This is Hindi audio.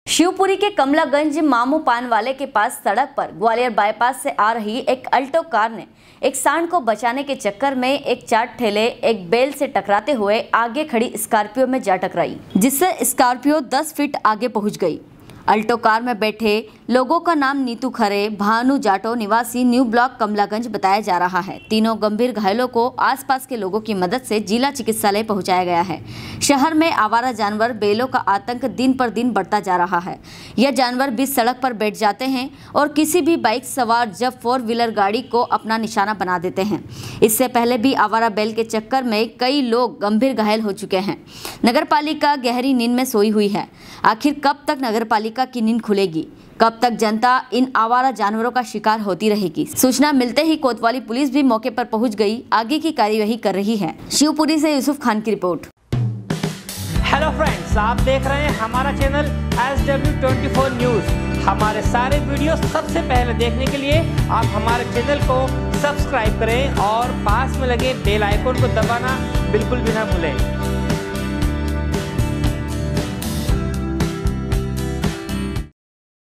शिवपुरी के कमलागंज मामू पान वाले के पास सड़क पर ग्वालियर बाईपास से आ रही एक अल्टो कार ने एक सांड को बचाने के चक्कर में एक चाट ठेले एक बैल से टकराते हुए आगे खड़ी स्कॉर्पियो में जा टकराई, जिससे स्कॉर्पियो 10 फीट आगे पहुंच गई। अल्टो कार में बैठे लोगों का नाम नीतू खरे, भानु जाटो निवासी न्यू ब्लॉक कमलागंज बताया जा रहा है। तीनों गंभीर घायलों को आसपास के लोगों की मदद से जिला चिकित्सालय पहुंचाया गया है। शहर में आवारा जानवर बैलों का आतंक दिन पर दिन बढ़ता जा रहा है। यह जानवर बीच सड़क पर बैठ जाते हैं और किसी भी बाइक सवार जब 4 व्हीलर गाड़ी को अपना निशाना बना देते हैं। इससे पहले भी आवारा बैल के चक्कर में कई लोग गंभीर घायल हो चुके हैं। नगरपालिका गहरी नींद में सोई हुई है। आखिर कब तक नगरपालिका की नींद खुलेगी? कब तक जनता इन आवारा जानवरों का शिकार होती रहेगी? सूचना मिलते ही कोतवाली पुलिस भी मौके पर पहुंच गई, आगे की कार्यवाही कर रही है। शिवपुरी से यूसुफ खान की रिपोर्ट। हेलो फ्रेंड्स, आप देख रहे हैं हमारा चैनल SW24 न्यूज। हमारे सारे वीडियो सबसे पहले देखने के लिए आप हमारे चैनल को सब्सक्राइब करें और पास में लगे बेल आइकन को दबाना बिल्कुल भी ना भूलें।